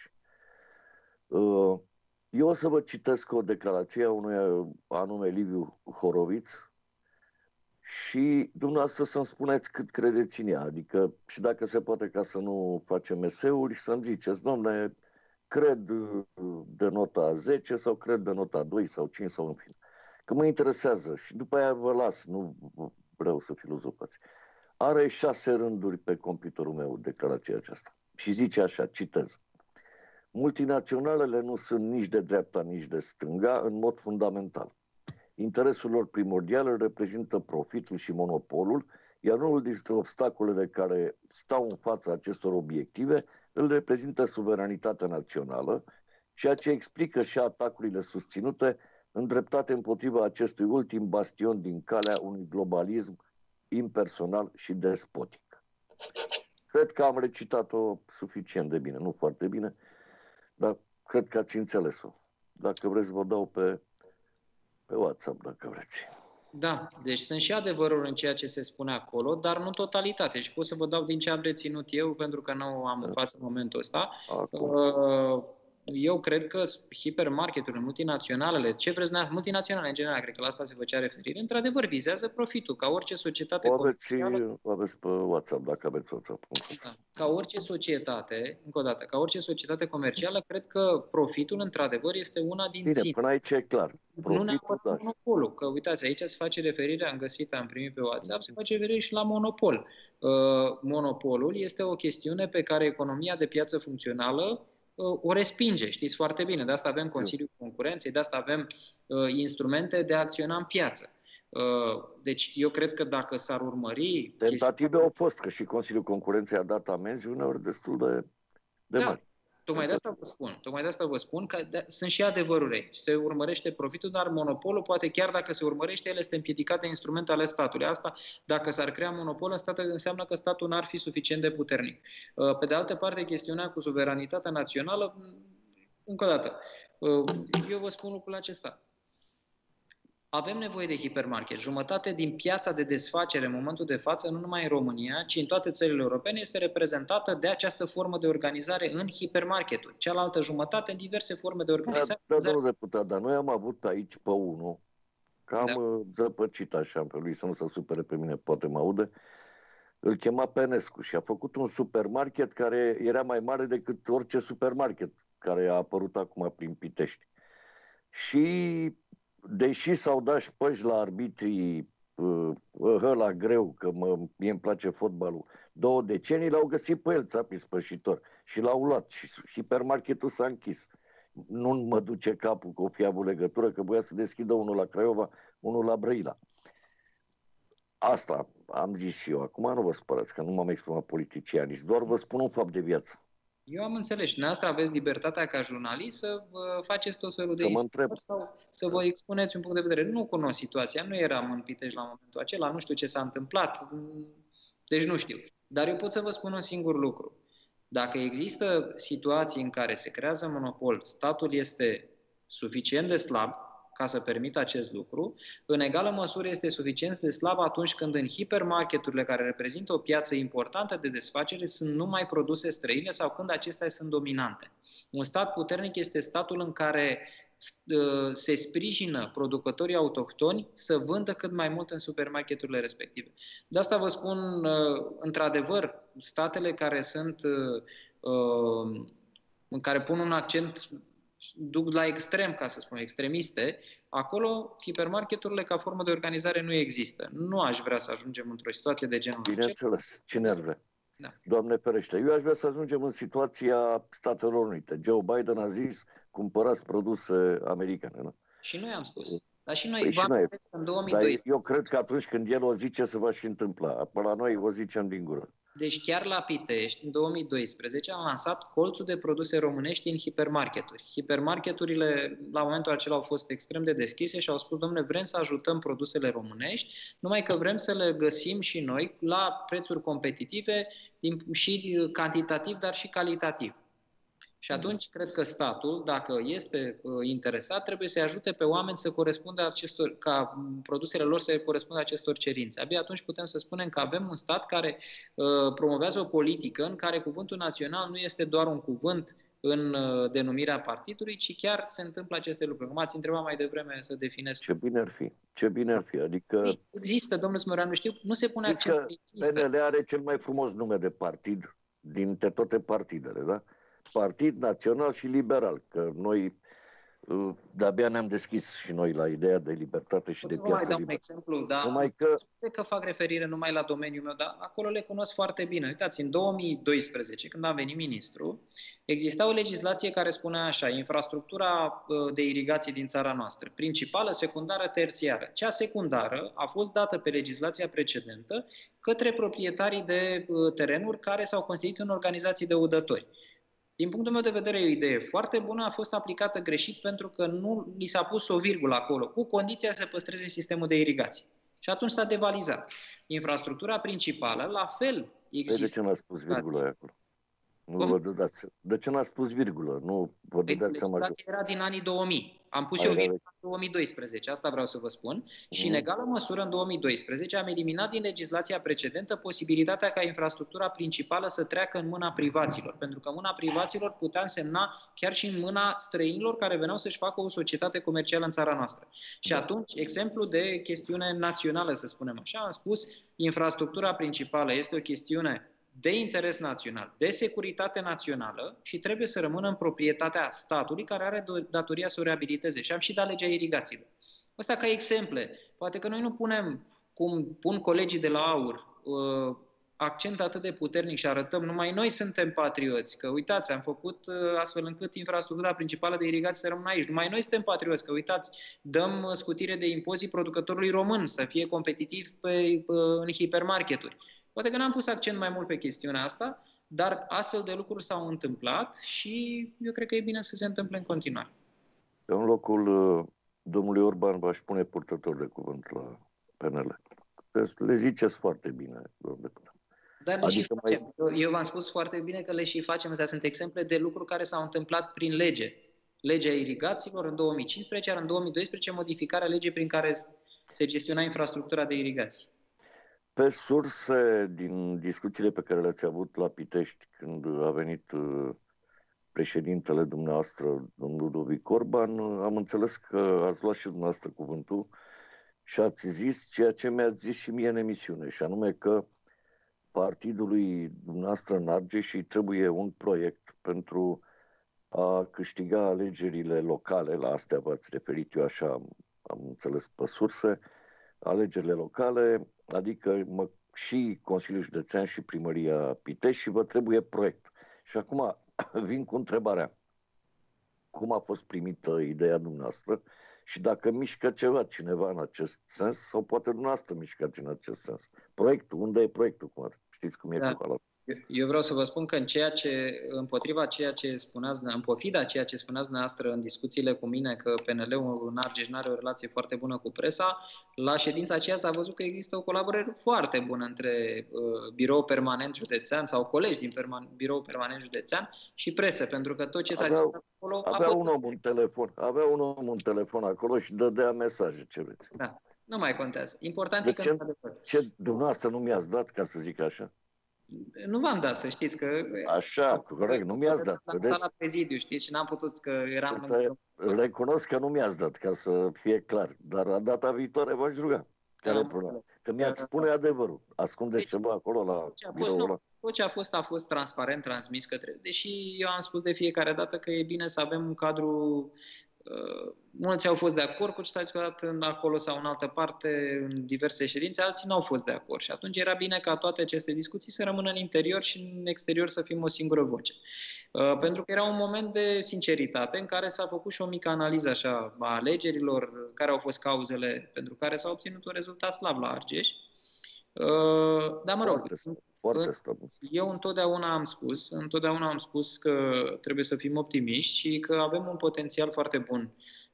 Uh, Eu o să vă citesc o declarație a unui anume Liviu Horoviț și dumneavoastră să-mi spuneți cât credeți în ea. Adică și dacă se poate, ca să nu facem eseuri, să-mi ziceți, domne, cred de nota zece sau cred de nota doi sau cinci sau în fine. Că mă interesează și după aia vă las, nu vreau să filozofați. Are șase rânduri pe computerul meu declarația aceasta și zice așa, citez. Multinaționalele nu sunt nici de dreapta, nici de stânga, în mod fundamental. Interesul lor primordial îl reprezintă profitul și monopolul, iar unul dintre obstacolele care stau în fața acestor obiective îl reprezintă suveranitatea națională, ceea ce explică și atacurile susținute îndreptate împotriva acestui ultim bastion din calea unui globalism impersonal și despotic. Cred că am recitat-o suficient de bine, nu foarte bine, dar cred că ați înțeles-o. Dacă vreți, vă dau pe, pe WhatsApp, dacă vreți. Da, deci sunt și adevăruri în ceea ce se spune acolo, dar nu totalitate. Și pot să vă dau din ce am reținut eu, pentru că nu am în față momentul ăsta. Uh, eu cred că hipermarketurile multinaționale, ce vreți dumneavoastră, multinaționale în general, cred că la asta se făcea referire, într-adevăr vizează profitul, ca orice societate o aveți, comercială. o aveți pe WhatsApp, dacă aveți WhatsApp. Da. Ca orice societate, încă o dată, ca orice societate comercială, cred că profitul, într-adevăr, este una din Bine, ținte. până aici e clar. Nu neapărat da. monopolul, că uitați, aici se face referire, am găsit, am primit pe WhatsApp, se face referire și la monopol. Uh, monopolul este o chestiune pe care economia de piață funcțională uh, o respinge, știți foarte bine. De asta avem Consiliul Concurenței, de asta avem uh, instrumente de a acționa în piață. Uh, deci eu cred că dacă s-ar urmări... Tentative au fost, că și Consiliul Concurenței a dat amenzi uneori destul de, de da. mari. Tocmai de asta vă spun, tocmai de asta vă spun că de, sunt și adevăruri aici. Se urmărește profitul, dar monopolul, poate chiar dacă se urmărește, el este împiedicat de instrumente ale statului. Asta, dacă s-ar crea monopol în stat, înseamnă că statul n-ar fi suficient de puternic. Pe de altă parte, chestiunea cu suveranitatea națională, încă o dată, eu vă spun lucrul acesta. Avem nevoie de hipermarket. Jumătate din piața de desfacere în momentul de față, nu numai în România, ci în toate țările europene, este reprezentată de această formă de organizare în hipermarketuri. Cealaltă jumătate în diverse forme de organizare. Da, da, domnul deputat, dar noi am avut aici pe unul, cam da. zăpăcit așa, pe lui să nu se supere pe mine, poate mă aude, îl chema Penescu și a făcut un supermarket care era mai mare decât orice supermarket care a apărut acum prin Pitești. Și deși s-au dat șpăși la arbitrii ăla greu, că mă, mie îmi place fotbalul, două decenii l-au găsit pe el țapii spășitor și l-au luat și hipermarketul s-a închis. Nu mă duce capul că o fi avut legătură, că voia să deschidă unul la Craiova, unul la Brăila. Asta am zis și eu. Acum nu vă spărați, că nu m-am exprimat politicianist, doar vă spun un fapt de viață. Eu am înțeles. Dumneavoastră aveți libertatea ca jurnalist să vă faceți tot felul de să istorici sau să vă expuneți un punct de vedere. Nu cunosc situația, nu eram în Pitești la momentul acela, nu știu ce s-a întâmplat, deci nu știu. Dar eu pot să vă spun un singur lucru. Dacă există situații în care se creează monopol, statul este suficient de slab ca să permită acest lucru, în egală măsură este suficient de slab atunci când în hipermarketurile care reprezintă o piață importantă de desfacere sunt numai produse străine sau când acestea sunt dominante. Un stat puternic este statul în care uh, se sprijină producătorii autohtoni să vândă cât mai mult în supermarketurile respective. De asta vă spun, uh, într-adevăr, statele care sunt uh, în care pun un accent, duc la extrem, ca să spun, extremiste, acolo hipermarketurile ca formă de organizare nu există. Nu aș vrea să ajungem într-o situație de genul acesta. Bineînțeles, cine ar vrea? Da. Doamne ferește, eu aș vrea să ajungem în situația Statelor Unite. Joe Biden a zis, cumpărați produse americane. Nu? Și noi am spus. Dar și noi, păi și noi. în două mii doisprezece. Dar eu cred că atunci când el o zice, se va și întâmpla. Pe la noi o zicem din gură. Deci chiar la Pitești, în două mii doisprezece, am lansat colțul de produse românești în hipermarketuri. Hipermarketurile, la momentul acela, au fost extrem de deschise și au spus, domnule, vrem să ajutăm produsele românești, numai că vrem să le găsim și noi la prețuri competitive și cantitativ, dar și calitativ. Și atunci cred că statul, dacă este interesat, trebuie să-i ajute pe oameni să corespundă acestor, ca produsele lor să corespundă acestor cerințe. Abia atunci putem să spunem că avem un stat care uh, promovează o politică în care cuvântul național nu este doar un cuvânt în uh, denumirea partidului, ci chiar se întâmplă aceste lucruri. M-ați întrebat mai devreme să definez. Ce bine ar fi, ce bine ar fi. Adică... Există, domnul Smoreanu, știu, nu se pune accent. P N L are cel mai frumos nume de partid dintre toate partidele, da? Partid Național și Liberal, că noi de-abia ne-am deschis și noi la ideea de libertate și Pot de să vă mai piață dau liberă. un exemplu, dar numai că... scuze că fac referire numai la domeniul meu, dar acolo le cunosc foarte bine. Uitați, în două mii doisprezece, când am venit ministru, exista o legislație care spunea așa, infrastructura de irigație din țara noastră, principală, secundară, terțiară. Cea secundară a fost dată pe legislația precedentă către proprietarii de terenuri care s-au constituit în organizații de udători. Din punctul meu de vedere, e o idee foarte bună, a fost aplicată greșit pentru că nu li s-a pus o virgulă acolo, cu condiția să păstreze sistemul de irigație. Și atunci s-a devalizat. Infrastructura principală, la fel, există. De ce n-a spus virgulă acolo? Nu vă dădeați. De ce n-a spus virgulă? Nu vă dădeați seama că... Era din anii două mii. Am pus și o virgulă în două mii doisprezece, asta vreau să vă spun. Și în egală măsură, în două mii doisprezece, am eliminat din legislația precedentă posibilitatea ca infrastructura principală să treacă în mâna privaților. Pentru că mâna privaților putea însemna chiar și în mâna străinilor care veneau să-și facă o societate comercială în țara noastră. Și atunci, exemplu de chestiune națională, să spunem așa, am spus, infrastructura principală este o chestiune de interes național, de securitate națională și trebuie să rămână în proprietatea statului care are datoria să o reabiliteze. Și am și dat legea irigațiilor. Asta ca exemple. Poate că noi nu punem, cum pun colegii de la AUR, accent atât de puternic și arătăm, numai noi suntem patrioți, că uitați, am făcut astfel încât infrastructura principală de irigație să rămână aici. Numai noi suntem patrioți, că uitați, dăm scutire de impozit producătorului român să fie competitiv pe, în hipermarketuri. Poate că n-am pus accent mai mult pe chestiunea asta, dar astfel de lucruri s-au întâmplat și eu cred că e bine să se întâmple în continuare. În locul uh, domnului Orban v-aș pune purtător de cuvânt la P N L. Le ziceți foarte bine, domnule. Dar le adică și facem. Mai... Eu v-am spus foarte bine că le și facem. Astea sunt exemple de lucruri care s-au întâmplat prin lege. Legea irigațiilor în două mii cincisprezece, iar în două mii doisprezece modificarea legii prin care se gestiona infrastructura de irigații. Pe surse din discuțiile pe care le-ați avut la Pitești când a venit președintele dumneavoastră, domnul Ludovic Orban, am înțeles că ați luat și dumneavoastră cuvântul și ați zis ceea ce mi-ați zis și mie în emisiune, și anume că partidului dumneavoastră în Argeș îi trebuie un proiect pentru a câștiga alegerile locale, la astea v-ați referit, eu așa am, am înțeles pe surse, alegerile locale, adică mă, și Consiliul Județean și Primăria Pitești, și vă trebuie proiect. Și acum vin cu întrebarea. Cum a fost primită ideea dumneavoastră și dacă mișcă ceva cineva în acest sens sau poate dumneavoastră mișcați în acest sens? Proiectul, unde e proiectul? Cum ar? Știți cum e da. cu Eu vreau să vă spun că în ceea ce, împotriva ceea ce spuneați, în pofida ceea ce spuneați dumneavoastră în discuțiile cu mine, că P N L-ul în Argeș nu are o relație foarte bună cu presa, la ședința aceea s-a văzut că există o colaborare foarte bună între uh, Biroul Permanent Județean sau colegi din perman- Biroul Permanent Județean și presă, pentru că tot ce s-a discutat acolo avea a fost... un om un telefon, avea un om un telefon acolo și dădea mesaje, ce vreți. Da, nu mai contează. Important de e că... Ce, ce dumneavoastră nu mi-ați dat, ca să zic așa? Nu v-am dat, să știți că... Așa, corect, nu mi-ați dat. Am stat la prezidiu, știți, și n-am putut, că eram... Recunosc că nu mi-ați dat, ca să fie clar, dar la data viitoare v-aș ruga. Care e problema? Că mi-ați spune adevărul. Ascundeți deci, ceva acolo la biroul ăla? Tot ce a fost, a fost transparent transmis către... Deși eu am spus de fiecare dată că e bine să avem un cadru... Uh, mulți au fost de acord cu ce s-a discutat acolo sau în altă parte, în diverse ședințe, alții n-au fost de acord. Și atunci era bine ca toate aceste discuții să rămână în interior și în exterior să fim o singură voce. Uh, pentru că era un moment de sinceritate în care s-a făcut și o mică analiză așa a alegerilor, care au fost cauzele pentru care s-a obținut un rezultat slab la Argeș. Uh, dar mă rog, Foarte eu întotdeauna am spus, întotdeauna am spus că trebuie să fim optimiști și că avem un potențial foarte bun.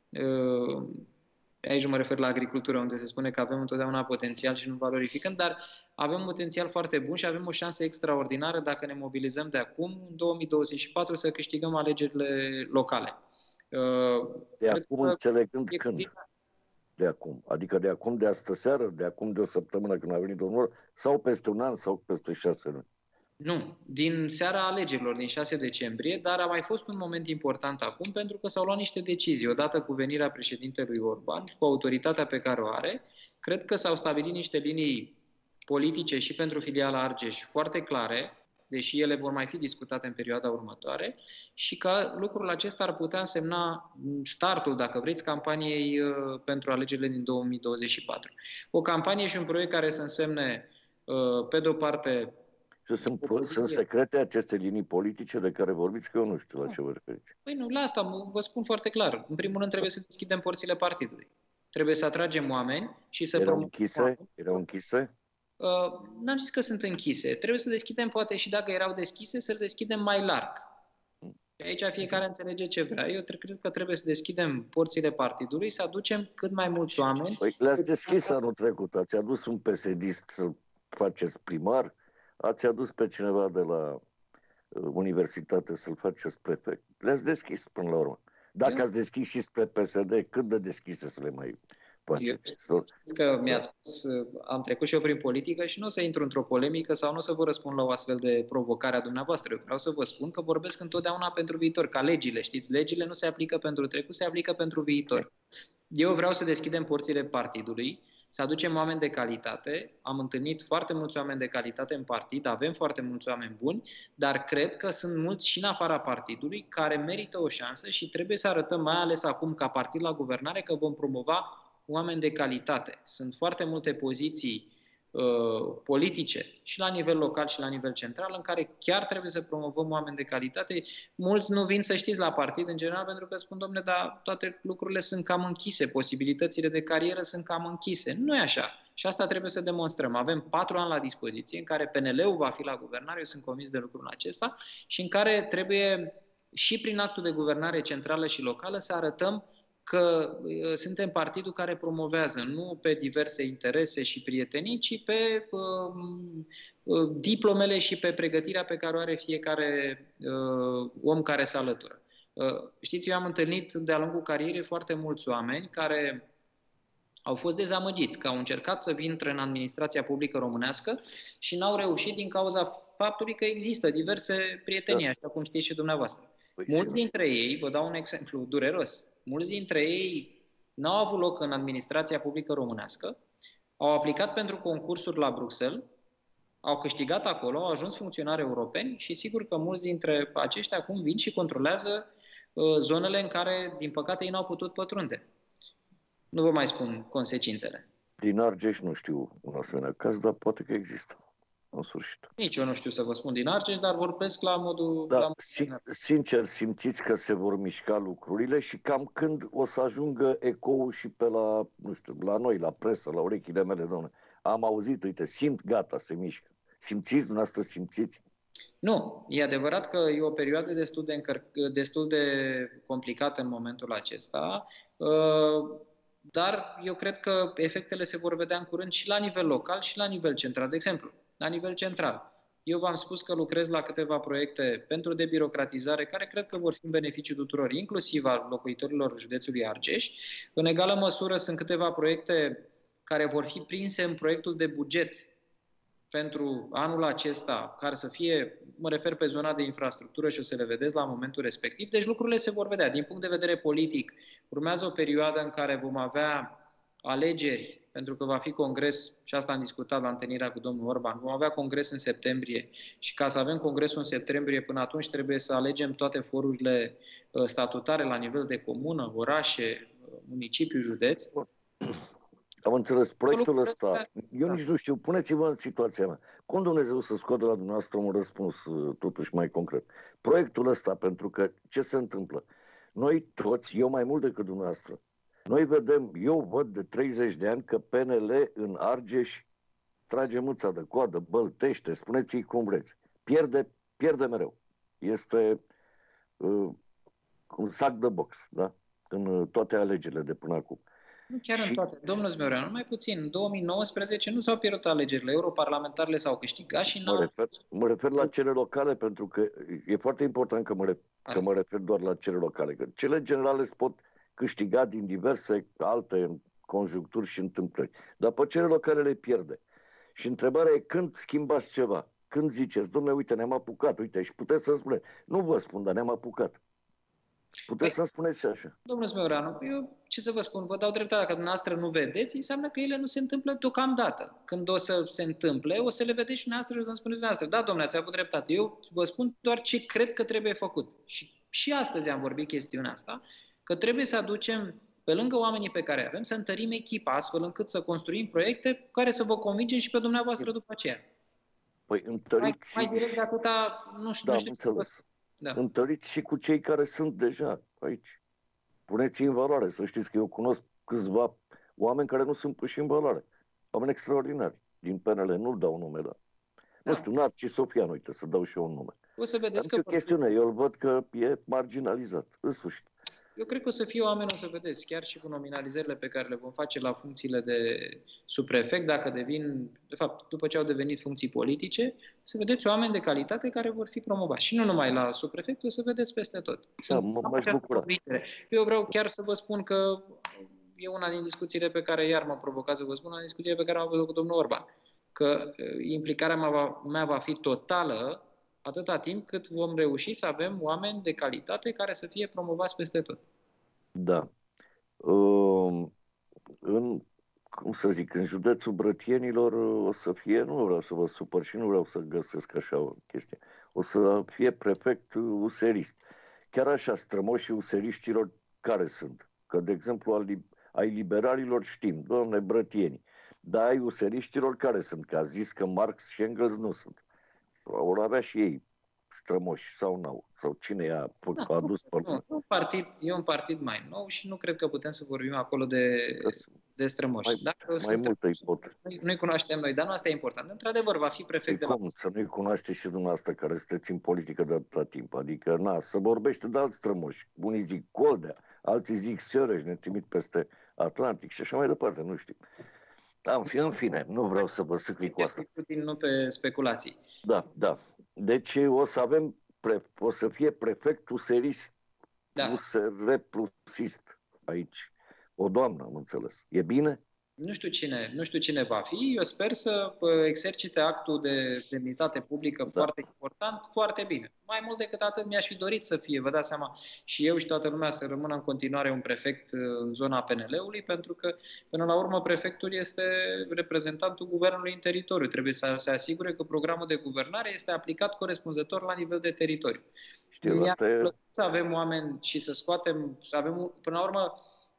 Aici mă refer la agricultură, unde se spune că avem întotdeauna potențial și nu valorificăm, dar avem un potențial foarte bun și avem o șansă extraordinară dacă ne mobilizăm de acum, în două mii douăzeci și patru, să câștigăm alegerile locale. De Cred acum înțelegând când? De acum. Adică de acum, de astă seară, de acum de o săptămână când a venit domnul, sau peste un an, sau peste șase luni? Nu. Din seara alegerilor, din șase decembrie, dar a mai fost un moment important acum, pentru că s-au luat niște decizii. Odată cu venirea președintelui Orban, cu autoritatea pe care o are, cred că s-au stabilit niște linii politice și pentru filiala Argeș foarte clare, deși ele vor mai fi discutate în perioada următoare, și că lucrul acesta ar putea însemna startul, dacă vreți, campaniei pentru alegerile din două mii douăzeci și patru. O campanie și un proiect care să însemne, pe de-o parte... Și sunt, sunt secrete aceste linii politice de care vorbiți, că eu nu știu la ce vă referiți. Păi nu, la asta vă spun foarte clar. În primul rând trebuie să deschidem porțile partidului. Trebuie să atragem oameni și să... Erau închise? Erau închise? Uh, n-am zis că sunt închise. Trebuie să deschidem, poate și dacă erau deschise, să le deschidem mai larg. Și aici fiecare înțelege ce vrea. Eu cred că trebuie să deschidem porțile partidului, să aducem cât mai mulți oameni. Păi le-ați deschis anul trecut. Ați adus un P S D-ist să faceți primar, ați adus pe cineva de la universitate să-l faceți prefect. Le-ați deschis până la urmă. Dacă Eu... ați deschis și spre P S D, cât de deschise să le mai faceți? Eu știți că mi-ați spus, am trecut și eu prin politică și nu o să intru într-o polemică sau nu o să vă răspund la o astfel de provocare a dumneavoastră. Eu vreau să vă spun că vorbesc întotdeauna pentru viitor, ca legile, știți? Legile nu se aplică pentru trecut, se aplică pentru viitor. Eu vreau să deschidem porțile partidului, să aducem oameni de calitate. Am întâlnit foarte mulți oameni de calitate în partid, avem foarte mulți oameni buni, dar cred că sunt mulți și în afara partidului care merită o șansă și trebuie să arătăm, mai ales acum ca partid la guvernare, că vom promova oameni de calitate. Sunt foarte multe poziții uh, politice și la nivel local și la nivel central în care chiar trebuie să promovăm oameni de calitate. Mulți nu vin, să știți, la partid în general pentru că spun, domnule, dar toate lucrurile sunt cam închise, posibilitățile de carieră sunt cam închise. Nu e așa. Și asta trebuie să demonstrăm. Avem patru ani la dispoziție în care P N L-ul va fi la guvernare, eu sunt convins de lucrul acesta, și în care trebuie și prin actul de guvernare centrală și locală să arătăm că suntem partidul care promovează, nu pe diverse interese și prietenii, ci pe uh, diplomele și pe pregătirea pe care o are fiecare uh, om care se alătură. Uh, știți, eu am întâlnit de-a lungul carierei foarte mulți oameni care au fost dezamăgiți, că au încercat să vină în administrația publică românească și n-au reușit din cauza faptului că există diverse prietenii, așa cum știți și dumneavoastră. Păi mulți dintre ei, vă dau un exemplu dureros, mulți dintre ei n-au avut loc în administrația publică românească, au aplicat pentru concursuri la Bruxelles, au câștigat acolo, au ajuns funcționari europeni și sigur că mulți dintre aceștia acum vin și controlează uh, zonele în care, din păcate, ei n-au putut pătrunde. Nu vă mai spun consecințele. Din Argeș nu știu un asemenea caz, dar poate că există. În sfârșit. Nici eu nu știu să vă spun din Argeș, dar vorbesc la modul... Da, la modul sin- sincer, simțiți că se vor mișca lucrurile și cam când o să ajungă ecoul și pe la, nu știu, la noi, la presă, la urechile mele, domnule. Am auzit, uite, simt, gata, se mișcă. Simțiți, dumneavoastră simțiți? Nu, e adevărat că e o perioadă destul de, încăr- destul de complicată în momentul acesta, dar eu cred că efectele se vor vedea în curând și la nivel local și la nivel central. De exemplu, la nivel central, eu v-am spus că lucrez la câteva proiecte pentru debirocratizare care cred că vor fi în beneficiu tuturor, inclusiv al locuitorilor județului Argeș. În egală măsură sunt câteva proiecte care vor fi prinse în proiectul de buget pentru anul acesta, care să fie, mă refer pe zona de infrastructură și o să le vedeți la momentul respectiv. Deci lucrurile se vor vedea. Din punct de vedere politic, urmează o perioadă în care vom avea alegeri, pentru că va fi congres, și asta am discutat la întâlnirea cu domnul Orban, vom avea congres în septembrie și ca să avem congresul în septembrie, până atunci trebuie să alegem toate forurile statutare la nivel de comună, orașe, municipiu, județ. Am înțeles, proiectul ăsta, eu nici nu știu, puneți-vă în situația mea. Cum Dumnezeu să scoată la dumneavoastră un răspuns totuși mai concret? Proiectul ăsta, pentru că ce se întâmplă? Noi toți, eu mai mult decât dumneavoastră, noi vedem, eu văd de treizeci de ani că P N L în Argeș trage mâța de coadă, băltește, spuneți-i cum vreți. Pierde, pierde mereu. Este uh, un sac de box, da? În uh, toate alegerile de până acum. Nu chiar și... în toate. Domnul Zmeoreanu, mai puțin. În două mii nouăsprezece nu s-au pierdut alegerile. Europarlamentarele s-au câștigat și n-au... Mă refer, mă refer la cele locale, pentru că e foarte important că mă, refer, că mă refer doar la cele locale. Că cele generale se pot câștiga din diverse alte conjuncturi și întâmplări. Dar pe cele locale le pierde. Și întrebarea e când schimbați ceva. Când ziceți, dom'le, uite, ne-am apucat, uite, și puteți să-mi spuneți. Nu vă spun, dar ne-am apucat. Puteți păi, să-mi spuneți și așa. Domnul Zmeoreanu, eu ce să vă spun, vă dau dreptate, dacă dumneavoastră nu vedeți, înseamnă că ele nu se întâmplă deocamdată. Când o să se întâmple, o să le vedeți și dumneavoastră și o să-mi spuneți dumneavoastră. Da, domnule, ați avut dreptate. Eu vă spun doar ce cred că trebuie făcut. Și, și astăzi am vorbit chestiunea asta, că trebuie să aducem, pe lângă oamenii pe care avem, să întărim echipa, astfel încât să construim proiecte care să vă convingem și pe dumneavoastră după aceea. Păi întăriți... Mai, mai direct de atâta, nu știu, da, nu știu să vă... Da. Întăriți și cu cei care sunt deja aici. Puneți-i în valoare. Să știți că eu cunosc câțiva oameni care nu sunt puși în valoare. Oameni extraordinari din P N L. Nu dau nume, dar... Da. Nu știu, Narcis Sofian, uite, să dau și eu un nume. O să vedeți că... o chestiune, eu îl văd că e marginalizat, în sfârșit. Eu cred că o să fie oameni, o să vedeți, chiar și cu nominalizările pe care le vom face la funcțiile de subprefect, dacă devin, de fapt, după ce au devenit funcții politice, o să vedeți oameni de calitate care vor fi promovați. Și nu numai la subprefect, o să vedeți peste tot. Da, m-aș bucura. Eu vreau chiar să vă spun că e una din discuțiile pe care iar mă provocat să vă spun, una din discuțiile pe care am avut cu domnul Orban, că implicarea mea va, mea va fi totală atâta timp cât vom reuși să avem oameni de calitate care să fie promovați peste tot. Da. Uh, în, cum să zic, în județul Brătienilor o să fie, nu vreau să vă supăr și nu vreau să găsesc așa o chestie, o să fie prefect userist. Chiar așa, strămoșii useriștilor care sunt? Că, de exemplu, ai liberalilor știm, doamne, Brătieni, dar ai useriștilor care sunt? Că a zis că Marx și Engels nu sunt. Vor avea și ei strămoși sau n-au? Sau cine i-a da, adus pe nu, e, un partid, e un partid mai nou și nu cred că putem să vorbim acolo de, de strămoși. Mai, Dacă mai multă ipotecă. Nu-i cunoaștem noi, dar nu asta e important. Într-adevăr, va fi prefect de la... Cum să nu-i cunoaște și dumneavoastră care sunteți în politică de atâta timp? Adică, na, să vorbește de alți strămoși. Unii zic Coldea, alții zic Săreș, ne trimit peste Atlantic și așa mai departe, nu știu. Da, în fine, în fine, nu vreau să vă sâcui cu asta. Nu pe speculații. Da, da. Deci o să avem, o să fie prefect userist, da. U S R plusist aici. O doamnă, am înțeles. E bine? Nu știu cine, nu știu cine va fi. Eu sper să exercite actul de demnitate publică da. foarte important, foarte bine. Mai mult decât atât mi-aș fi dorit să fie, vă dați seama, și eu și toată lumea să rămână în continuare un prefect în zona P N L-ului, pentru că, până la urmă, prefectul este reprezentantul guvernului în teritoriu. Trebuie să se asigure că programul de guvernare este aplicat corespunzător la nivel de teritoriu. Știu, asta e... Să avem oameni și să scoatem, să avem, până la urmă,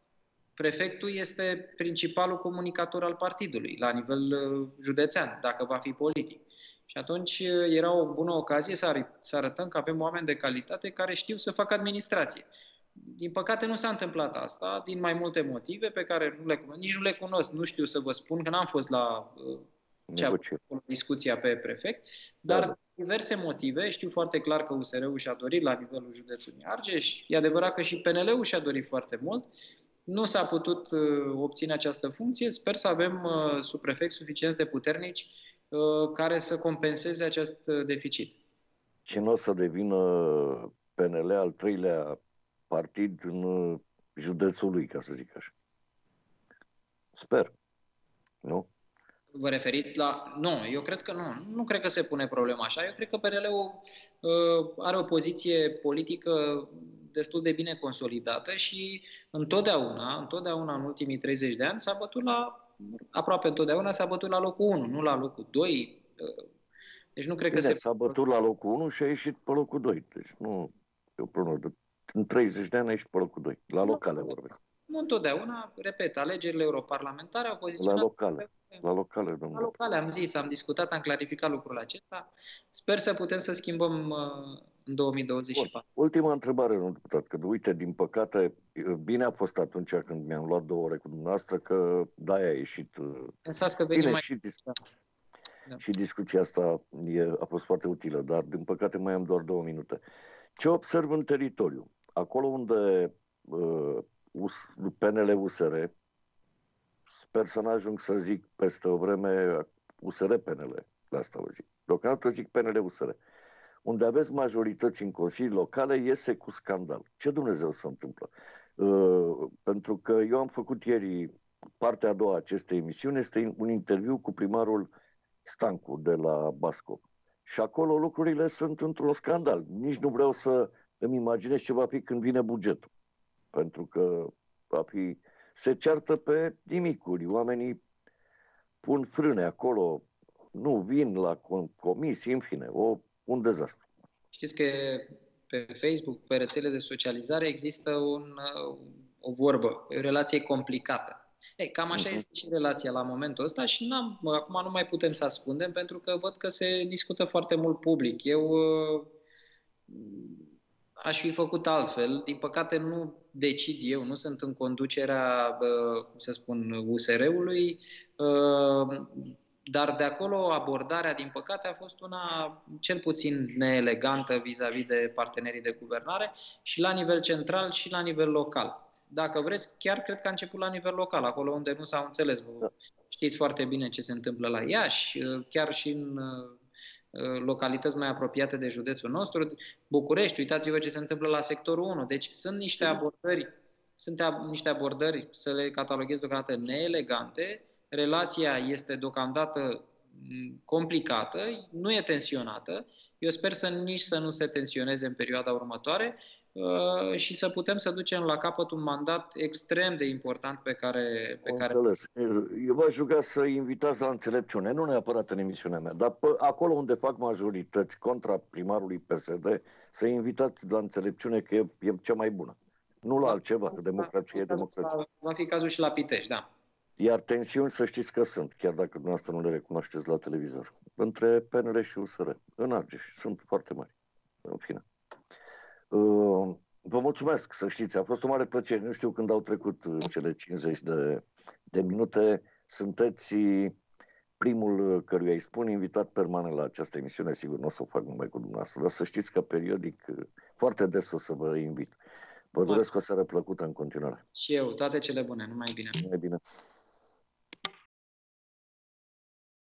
prefectul este principalul comunicator al partidului la nivel uh, județean, dacă va fi politic. Și atunci uh, era o bună ocazie să, ar- să arătăm că avem oameni de calitate care știu să facă administrație. Din păcate nu s-a întâmplat asta, din mai multe motive pe care nu le cunosc. Nici nu le cunosc, nu știu să vă spun, că n-am fost la uh, cea, discuția pe prefect, dar da. diverse motive. Știu foarte clar că U S R-ul și-a dorit la nivelul județului Argeș. E adevărat că și P N L-ul și-a dorit foarte mult. Nu s-a putut uh, obține această funcție. Sper să avem uh, subprefecți suficient de puternici uh, care să compenseze acest uh, deficit. Și nu o să devină P N L al treilea partid în uh, județul lui, ca să zic așa. Sper. Nu? Vă referiți la... Nu, eu cred că nu. Nu cred că se pune problema așa. Eu cred că P N L-ul uh, are o poziție politică destul de bine consolidată și întotdeauna, întotdeauna în ultimii treizeci de ani s-a bătut la, aproape întotdeauna s-a bătut la locul unu, nu la locul doi. Deci nu cred Bine, că se... s-a bătut la locul unu și a ieșit pe locul doi. Deci nu e o problemă. În treizeci de ani a ieșit pe locul doi. La locale vorbesc. Nu întotdeauna, repet, alegerile europarlamentare au poziționat... La locale. La locale, domnule. La locale, am zis, am discutat, am clarificat lucrul acesta. Sper să putem să schimbăm uh, în două mii douăzeci și patru. Bun. Ultima întrebare, domnul deputat, că uite, din păcate, bine a fost atunci când mi-am luat două ore cu dumneavoastră, că de-aia a ieșit. Pensați că venim mai... Și, dis- da. și discuția asta e, a fost foarte utilă, dar din păcate mai am doar două minute. Ce observ în teritoriu? Acolo unde uh, P N L-U S R, sper să n-ajung să zic peste o vreme U S R P N L, la asta vă zic. Deocamdată zic P N L-U S R. Unde aveți majorități în consilii locale, iese cu scandal. Ce Dumnezeu se întâmplă? Uh, pentru că eu am făcut ieri partea a doua a acestei emisiuni, este un interviu cu primarul Stancu de la Bascov. Și acolo lucrurile sunt într-un scandal. Nici nu vreau să îmi imaginez ce va fi când vine bugetul. Pentru că va fi... se ceartă pe nimicuri. Oamenii pun frâne acolo, nu vin la comisii, în fine, o, un dezastru. Știți că pe Facebook, pe rețele de socializare, există un, o vorbă, o relație complicată. Ei, cam așa uh-huh. este și relația la momentul ăsta și n-am, acum nu mai putem să ascundem pentru că văd că se discută foarte mult public. Eu uh, aș fi făcut altfel. Din păcate nu decid eu, nu sunt în conducerea, uh, cum să spun, U S R-ului. Uh, dar de acolo abordarea, din păcate, a fost una cel puțin neelegantă vis-a-vis de partenerii de guvernare și la nivel central și la nivel local. Dacă vreți, chiar cred că a început la nivel local, acolo unde nu s-au înțeles. Știți foarte bine ce se întâmplă la Iași, chiar și în localități mai apropiate de județul nostru, București, uitați-vă ce se întâmplă la sectorul unu. Deci sunt niște abordări, sunt niște abordări, să le cataloghez deocamdată, neelegante. Relația este deocamdată complicată, nu e tensionată. Eu sper să nici să nu se tensioneze în perioada următoare uh, și să putem să ducem la capăt un mandat extrem de important pe care... Pe care... Înțeles. Eu v-aș ruga să invitați la înțelepciune, nu neapărat în emisiunea mea, dar pe acolo unde fac majorități contra primarului P S D, să invitați la înțelepciune, că e, e cea mai bună. Nu la altceva, democrație e democrație. Va fi cazul și la Pitești, da. Iar tensiuni, să știți că sunt, chiar dacă dumneavoastră nu le recunoașteți la televizor, între P N L și U S R, în Argeș, sunt foarte mari. În fine. Uh, vă mulțumesc, să știți, a fost o mare plăcere. Nu știu când au trecut cele cincizeci de, de minute. Sunteți primul căruia îi spun invitat permanent la această emisiune. Sigur, nu o să o fac numai cu dumneavoastră, dar să știți că periodic, foarte des o să vă invit. Vă doresc o seară plăcută în continuare. Și eu, toate cele bune, numai bine. Numai bine.